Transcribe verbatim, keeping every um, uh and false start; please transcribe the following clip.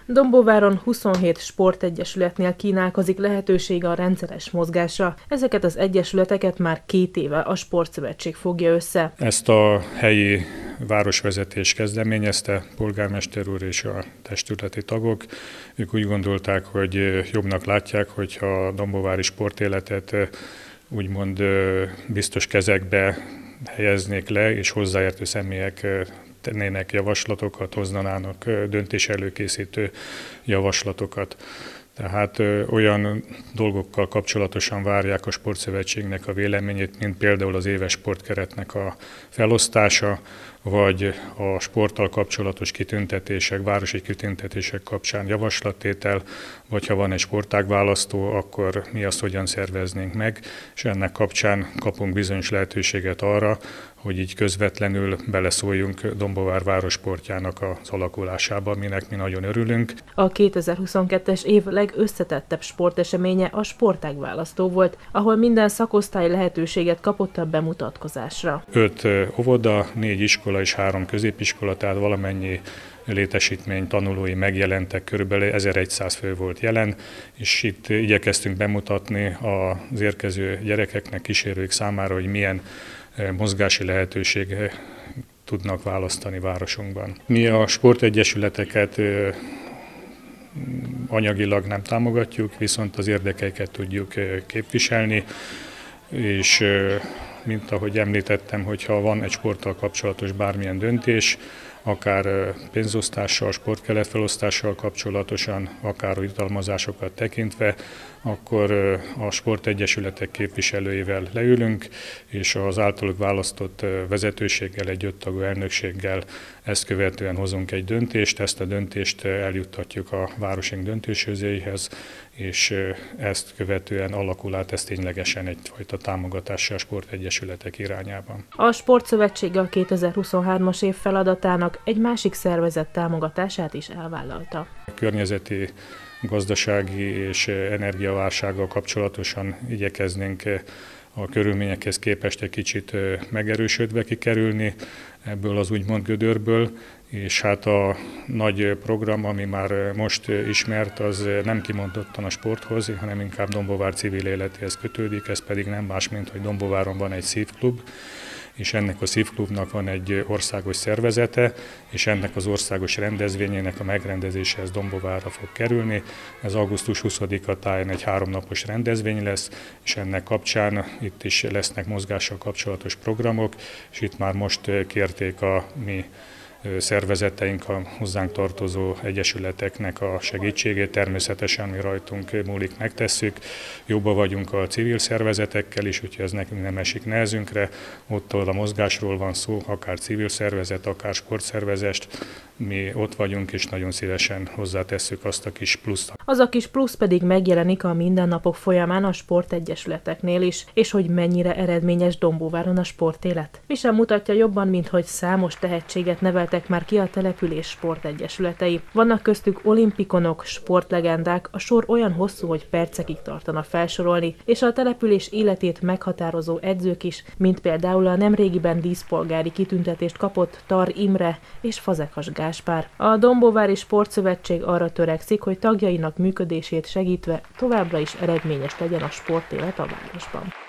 Dombóváron huszonhét sportegyesületnél kínálkozik lehetőség a rendszeres mozgásra. Ezeket az egyesületeket már két éve a Sportszövetség fogja össze. Ezt a helyi városvezetés kezdeményezte, polgármester úr és a testületi tagok. Ők úgy gondolták, hogy jobbnak látják, hogyha a dombóvári sportéletet úgymond biztos kezekbe helyeznék le, és hozzáértő személyek tennének javaslatokat, hoznának döntés előkészítő javaslatokat. Tehát ö, olyan dolgokkal kapcsolatosan várják a Sportszövetségnek a véleményét, mint például az éves sportkeretnek a felosztása, vagy a sporttal kapcsolatos kitüntetések, városi kitüntetések kapcsán javaslattétel, vagy ha van egy sportágválasztó, akkor mi azt hogyan szerveznénk meg, és ennek kapcsán kapunk bizonyos lehetőséget arra, hogy így közvetlenül beleszóljunk Dombóvár várossportjának az alakulásába, minek mi nagyon örülünk. A kétezer-huszonkettes év legösszetettebb sporteseménye a sportágválasztó volt, ahol minden szakosztály lehetőséget kapott a bemutatkozásra. Öt óvoda, négy iskola és három középiskola, tehát valamennyi létesítmény tanulói megjelentek, körülbelül ezerszáz fő volt jelen, és itt igyekeztünk bemutatni az érkező gyerekeknek, kísérők számára, hogy milyen mozgási lehetőség tudnak választani városunkban. Mi a sportegyesületeket anyagilag nem támogatjuk, viszont az érdekeiket tudjuk képviselni, és mint ahogy említettem, hogyha van egy sporttal kapcsolatos bármilyen döntés, akár pénzosztással, sportkeretfelosztással kapcsolatosan, akár jutalmazásokat tekintve, akkor a sportegyesületek képviselőivel leülünk, és az általuk választott vezetőséggel, egy öttagú elnökséggel ezt követően hozunk egy döntést, ezt a döntést eljuttatjuk a városunk döntéshozóihez, és ezt követően alakul át ez ténylegesen egyfajta támogatással a sportegyesületek irányában. A Sportszövetség a kétezer-huszonhármas év feladatának egy másik szervezet támogatását is elvállalta. A környezeti, gazdasági és energiaválsággal kapcsolatosan igyekeznénk a körülményekhez képest egy kicsit megerősödve kikerülni ebből az úgymond gödörből, és hát a nagy program, ami már most ismert, az nem kimondottan a sporthoz, hanem inkább Dombóvár civil életéhez kötődik, ez pedig nem más, mint hogy Dombóváron van egy szívklub, és ennek a szívklubnak van egy országos szervezete, és ennek az országos rendezvényének a megrendezéséhez Dombóvárra fog kerülni. Ez augusztus huszadika táján egy háromnapos rendezvény lesz, és ennek kapcsán itt is lesznek mozgással kapcsolatos programok, és itt már most kérték a mi szervezeteink, a hozzánk tartozó egyesületeknek a segítségét, természetesen mi rajtunk múlik, megtesszük. Jobba vagyunk a civil szervezetekkel is, úgyhogy ez nekünk nem esik nehezünkre. Ott, ahol a mozgásról van szó, akár civil szervezet, akár sportszervezet, mi ott vagyunk, és nagyon szívesen hozzátesszük azt a kis pluszt. Az a kis plusz pedig megjelenik a mindennapok folyamán a sportegyesületeknél is, és hogy mennyire eredményes Dombóváron a sportélet. Mi sem mutatja jobban, mint hogy számos tehetséget neveltek már ki a település sportegyesületei. Vannak köztük olimpikonok, sportlegendák, a sor olyan hosszú, hogy percekig tartana felsorolni, és a település életét meghatározó edzők is, mint például a nemrégiben díszpolgári kitüntetést kapott Tar Imre és Fazekas Gáspár. A Dombóvári Sportszövetség arra törekszik, hogy tagjainak működését segítve továbbra is eredményes legyen a sportélet a városban.